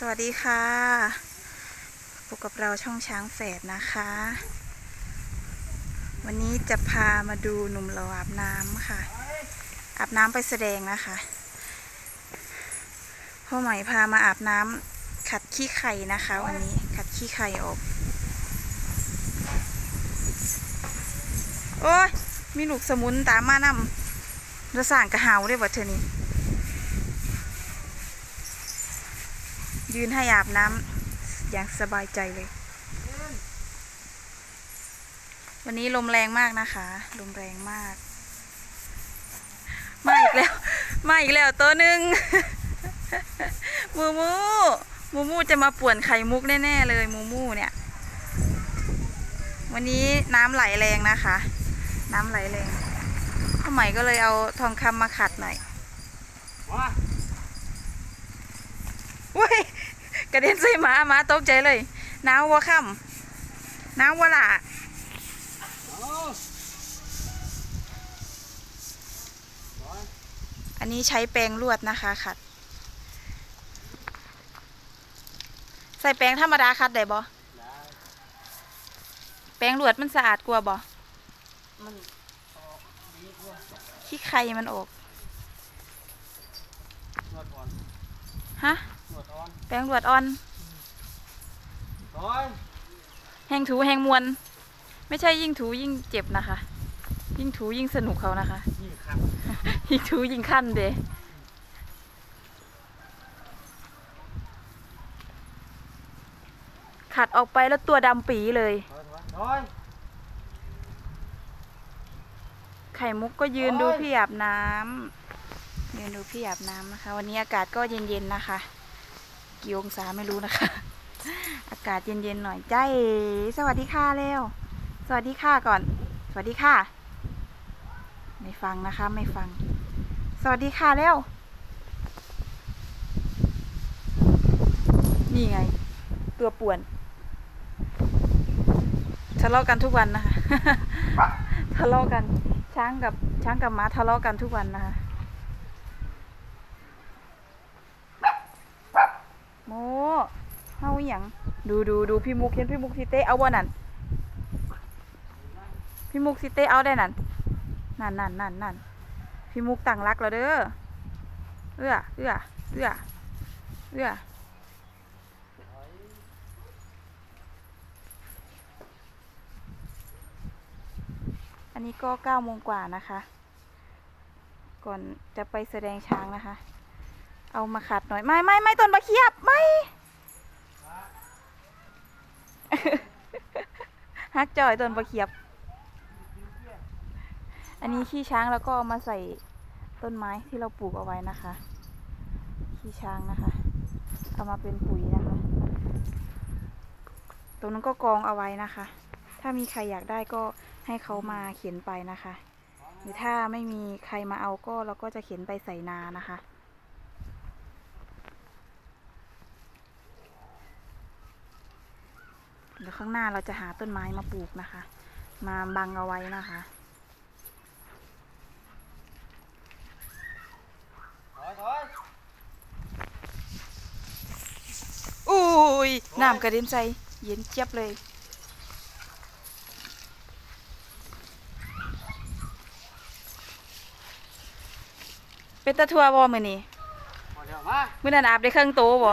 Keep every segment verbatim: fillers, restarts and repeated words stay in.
วัสดีค่ะพบกับเราช่องช้างแฝดนะคะวันนี้จะพามาดูหนุ่มเราอาบน้ำค่ะอาบน้ำไปแสดงนะคะพ่อใหม่พามาอาบน้ำขัดขี้ไข่นะคะวันนี้ขัดขี้ไข่ออกโอ้ยมีลูกสมุนตามมานำระสานกระหาวได้บ่เธอนี่ยืนให้อาบน้ำอย่างสบายใจเลยวันนี้ลมแรงมากนะคะลมแรงมากมาอีกแล้วมาอีกแล้วตัวหนึ่ง มูมูมูมูจะมาป่วนไข่มุกแน่ๆเลยมูมูเนี่ยวันนี้น้ำไหลแรงนะคะน้ำไหลแรงพ่อใหม่ก็เลยเอาทองคำมาขัดหน่อยว้ยกระเด็นใส่หมาหมาตกใจเลยน้ำวัวค่ำน้ำวัวละอันนี้ใช้แปรงลวดนะคะขัดใส่แปรงธรรมดาขัดได้บ่แปรงลวดมันสะอาดกว่าบ่มันขี้ไข่มันออกฮะแปรงลวดอ่อนแหงถูแหงมวนไม่ใช่ยิ่งถูยิ่งเจ็บนะคะยิ่งถูยิ่งสนุกเขานะคะยิ่งถูยิ่งขั้นเด้ขัดออกไปแล้วตัวดำปีเลยไข่มุกก็ยืนดูพี่อาบน้ำยืนดูพี่อาบน้ำนะคะวันนี้อากาศก็เย็นๆนะคะกี่องศาไม่รู้นะคะอากาศเย็นๆหน่อยใจสวัสดีค่ะเร็วสวัสดีค่ะก่อนสวัสดีค่ะไม่ฟังนะคะไม่ฟังสวัสดีค่ะเร็วนี่ไงตัวป่วนทะเลาะกันทุกวันนะคะทะเลาะกันช้างกับช้างกับม้าทะเลาะกันทุกวันนะคะโมเฮาอย่างดูดูดูพี่มุกเห็นพี่มุกสิเต้เอาบ่นั่นพี่มุกสิเต้เอาได้นั่นนั่นนั่นนั่นนั่นพี่มุกตั้งรักแล้วเด้อเอื้อเอื้อเอื้อเอื้ออันนี้ก็เก้าโมงกว่านะคะก่อนจะไปแสดงช้างนะคะเอามาขัดหน่อยไม่ไม่ไม่ต้นมะเขียบไม่ฮักจ่อยต้นมะเขียบอันนี้ขี้ช้างแล้วก็เอามาใส่ต้นไม้ที่เราปลูกเอาไว้นะคะขี้ช้างนะคะเอามาเป็นปุ๋ยนะคะตรงนั้นก็กองเอาไว้นะคะถ้ามีใครอยากได้ก็ให้เขามาเขียนไปนะคะหรือถ้าไม่มีใครมาเอาก็เราก็จะเขียนไปใส่นานะคะเดี๋ยวข้างหน้าเราจะหาต้นไม้มาปลูกนะคะมาบังเอาไว้นะคะอุ้ยน้ำกระเด็นใส่เย็นเจี๊ยบเลยเป็นตะทัวบอมือนี่มือนั่นอาบได้เครื่องโตบ่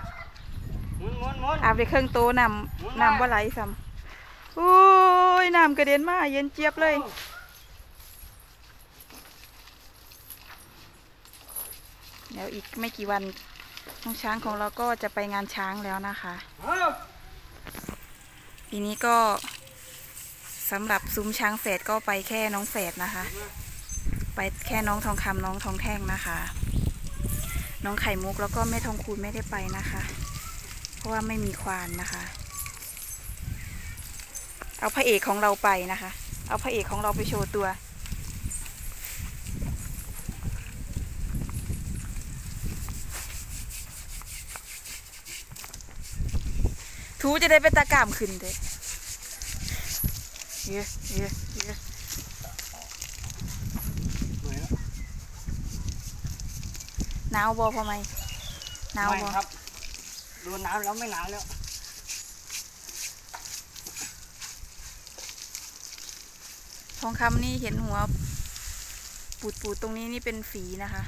อาบได้เครื่องโตน้ำน้ำว่าไหลซ้ำอุ้ยน้ำกระเด็นมาเย็นเจี๊ยบเลยเดี๋ยวอีกไม่กี่วันน้องช้างของเราก็จะไปงานช้างแล้วนะคะปีนี้ก็สำหรับซุ้มช้างแฝดก็ไปแค่น้องแฝดนะคะไปแค่น้องทองคำน้องทองแท่งนะคะน้องไข่มุกแล้วก็แม่ทองคูณไม่ได้ไปนะคะเพราะว่าไม่มีควานนะคะเอาพระเอกของเราไปนะคะเอาพระเอกของเราไปโชว์ตัวทูจะได้เป็นตะกร้ามขึ้นเด้เยอะเยอะเยอะหนาวบอพอไหมหนาวบอโดนน้ำแล้วไม่หนาวแล้วทองคำนี่เห็นหัวปูดปูดตรงนี้นี่เป็นฝีนะคะ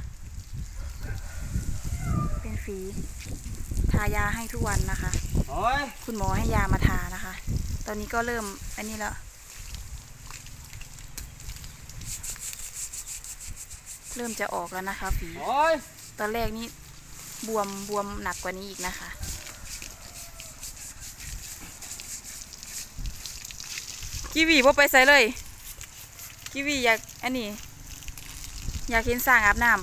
เป็นฝีทายาให้ทุกวันนะคะคุณหมอให้ยามาทานะคะตอนนี้ก็เริ่มอันนี้แล้วเริ่มจะออกแล้วนะคะฝีตอนแรกนี่บวมบวมหนักกว่านี้อีกนะคะกีวีบ่ไปใส่เลยกีวีอยากอันนี้อยากเห็นสร้างอาบน้ำ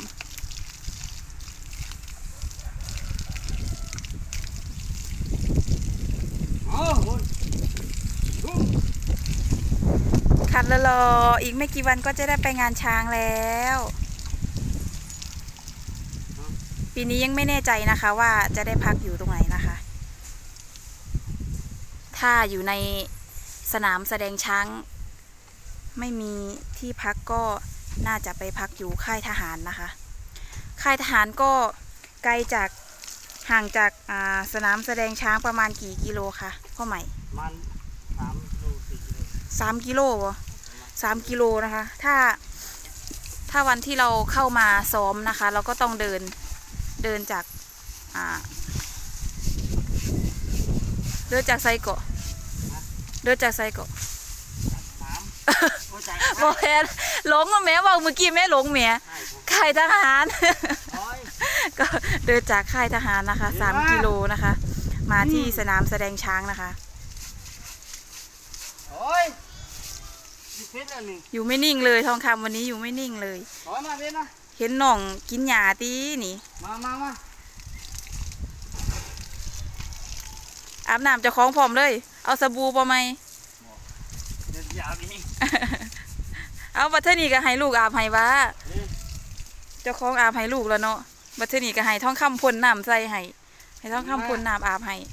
ขัดละรออีกไม่กี่วันก็จะได้ไปงานช้างแล้วปีนี้ยังไม่แน่ใจนะคะว่าจะได้พักอยู่ตรงไหนนะคะถ้าอยู่ในสนามแสดงช้างไม่มีที่พักก็น่าจะไปพักอยู่ค่ายทหารนะคะค่ายทหารก็ไกลจากห่างจากสนามแสดงช้างประมาณกี่กิโลคะพ่อใหม่ประมาณสามโลสี่กิโลสามกิโลวะสามกิโลนะคะถ้าถ้าวันที่เราเข้ามาซ้อมนะคะเราก็ต้องเดินเดินจากอ่าเดินจากไซโกะเดินจากไซโกะโมแม่หลงแม่บอกเมื่อกี้แม่หลงแม่ค่ายทหารก็เดินจากค่ายทหารนะคะสามกิโลนะคะมาที่สนามแสดงช้างนะคะอยู่ไม่นิ่งเลยทองคำวันนี้อยู่ไม่นิ่งเลยเห็นหน่องกินหญ้าตีนี่มามามาอาบน้ำจะคล้องพร้อมเลยเอาสบู่ปะไหมเอาบัตเทอร์นี่ก็ให้ลูกอาบให้บ้าเจ้าของอาบให้ลูกแล้วเนาะบัตเทอร์นี่ก็ให้ท่องคำพ่นน้ำใส่ให้ให้ท่องคำพ่นน้ำอาบให้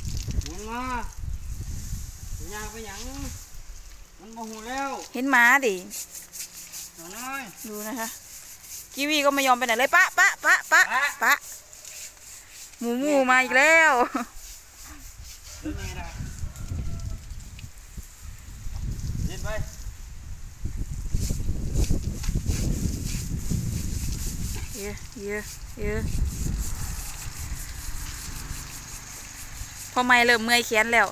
เห็นม้าดิดูนะคะกีวีก็ไม่ยอมไปไหนเลยปะปะปะปะปะหมูหมูมาอีกแล้วเยอะเยอะเยอะพอไม่เริ่มเมื่อยแขนแล้ว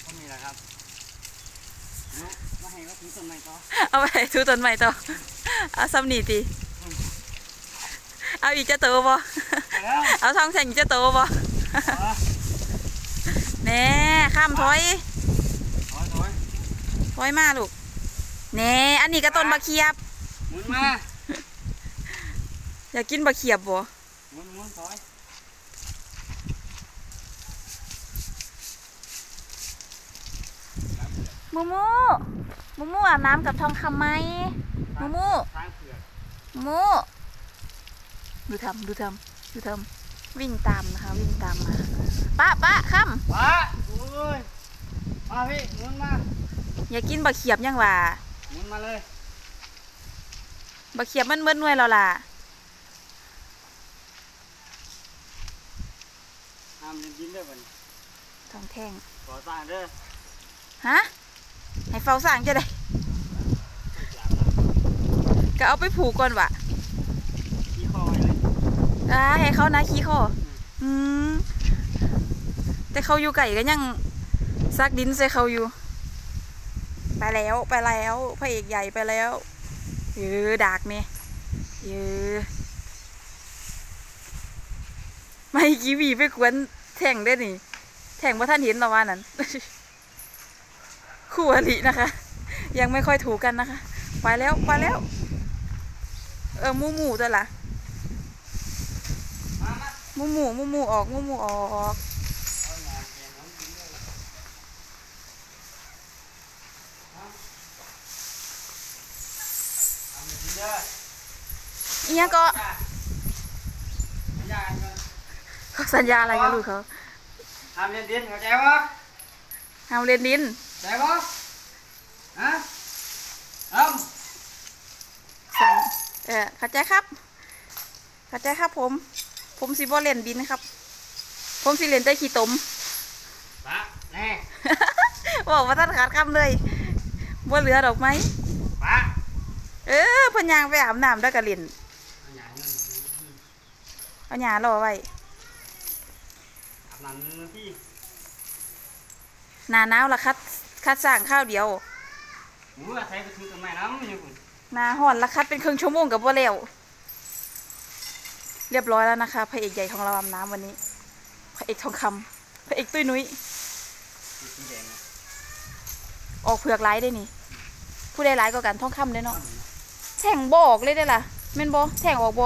เอาไปทูต้นใหม่ต่อเอาซ้ำหนีตีเอาอีกจะโตบ่เอาทองแท่งจะโตบ่แน่ข้ามถอยถอยมาลูกแน่อันนี้ก็ต้นบะเขียบอยากกินบะเขียบบ่มูมูมูมูอาบน้ำกับทองคำไหมมูมูมูดูทำดูทำดูทำวิ่งตามนะคะวิ่งตามมาป้าป้าคำป้าโอ้ยมาพี่หมุนมาอยากกินบะเขียบยังวะหมุนมาเลยบะเขียบมันเมื่อน่วยเราล่ะห้ามยินด้วยบ่ทองแท่งขอสั่งเด้อฮะให้เฝ้าสั่งจะได้ก็เอาไปผูกก่อนวะขี้คอเลยอ่าให้เขานะขี้คออืมแต่เขาอยู่ไก่ก็ยังซักดินใส่เขาอยู่ไปแล้วไปแล้วพระเอกใหญ่ไปแล้วเออดากเนี่ยเออไม่กีวีไปกวนแท่งได้นี่แท่งว่าท่านเห็นตะวันนั้นคู่อรินะคะยังไม่ค่อยถูกกันนะคะไปแล้วไปแล้วเออมูมูตัวละมูมูมูมูออกมูมูออกอีกก็เขาสัญญาอะไรกับลูกเขาห้ามเล่นดินเข้าใจปะห้ามเล่นดินเข้าใจปะฮะห้ามสั่งเออเข้าใจครับเข้าใจครับผมผมสิบ่เล่นดินครับผมสิเล่นแต่ขี้ตมปะแน่บอกว่าท่านขาดคำเลยบ่เหลือดอกไหมปะเออเพนยางไปอาบน้ำแล้วก็เล่นอย่างนี้เอาหญ้ารอไว้อาบน้ำพี่หน้าหนาวละคัดคัดสร้างข้าวเดียวหมูใส่ไปซื้อต้นไม้น้ำอยู่คุณหน้าห่อนละคัดเป็นครึ่งชั่วโมงกับบ่แล้วเรียบร้อยแล้วนะคะพระเอกใหญ่ของเราอาบน้ำวันนี้พระเอกทองคำพระเอกตุ้ยนุ้ยสีแดงออกเผือกไร้ได้นี่ผู้ใดร้ายก็กันทองคำได้เนาะแท่งบอกเลยได้ล่ะแม่นบ่แท่งออกบ่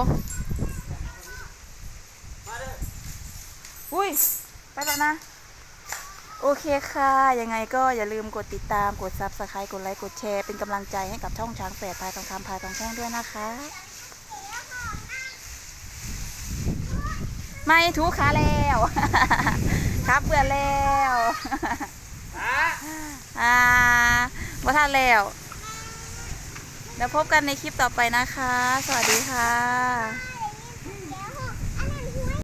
อุ้ยไปแล้วนะโอเคค่ะยังไงก็อย่าลืมกดติดตามกดซับสไครต์กดไลค์กดแชร์เป็นกำลังใจให้กับช่องช้างแฝดพายทองคำพายทองแท่งด้วยนะคะไม่ถูขาแล้ว ครับเบื่อแล้วอ่าว่าท่านแล้วเดี๋ยวพบกันในคลิปต่อไปนะคะสวัสดีค่ะ